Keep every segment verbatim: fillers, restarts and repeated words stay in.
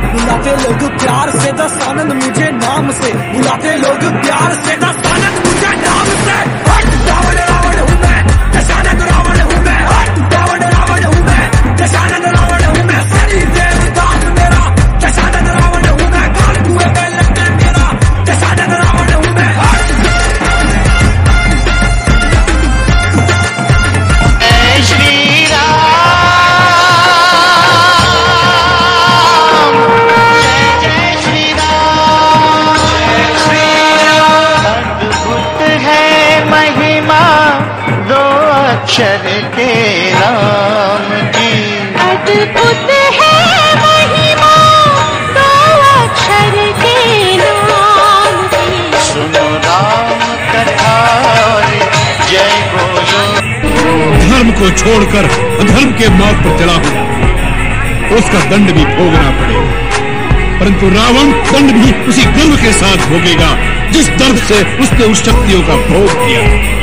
बुलाते लोग प्यार से दस आनंद मुझे नाम से, बुलाते लोग प्यार से दस आनंद मुझे नाम से। हट रावण रावण हूँ मैं, दशानंद रावण हूँ मैं। हट रावण रावण हूँ मैं, दशानंद रावण हूँ मैं। सनी देवदास मेरा दशानंद रावण हूँ मैं। काल कुएं में लगे मेरा दशानंद रावण हूँ मैं। हट जय श्री राम, जय जय श्री राम, जय श्री राम। अद्भुत है महिमा दो अक्षर के नाम की, अद्भुत है महिमा दो अक्षर के नाम की। सुनो राम कथा और जय बोलो। धर्म को छोड़कर अधर्म के मार्ग पर चला हुआ, उसका दंड भी भोगना पड़ेगा। परंतु रावण दंड भी उसी गर्व के साथ भोगेगा जिस दर्द से उसने उस शक्तियों का भोग किया।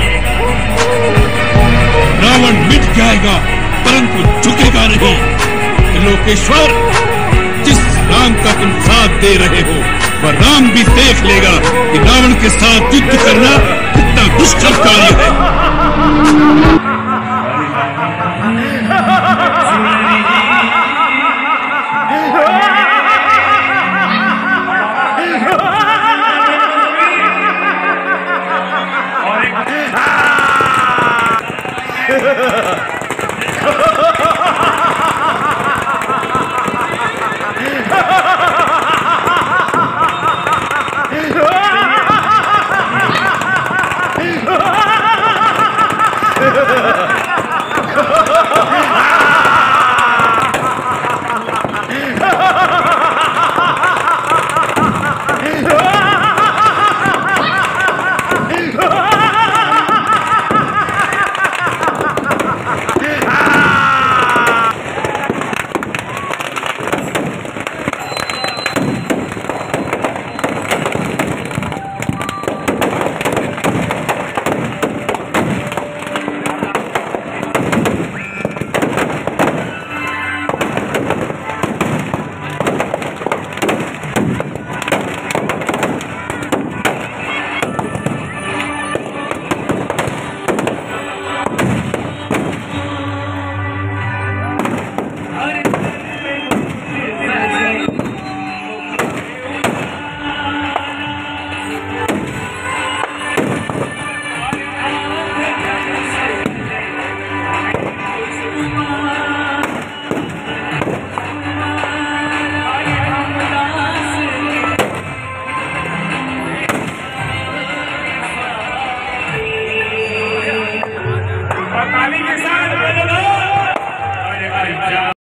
रावण मिट जाएगा परंतु झुकेगा नहीं। लोकेश्वर, जिस राम का तुम साथ दे रहे हो वह राम भी देख लेगा कि रावण के साथ युद्ध करना कितना दुष्कर कार्य है।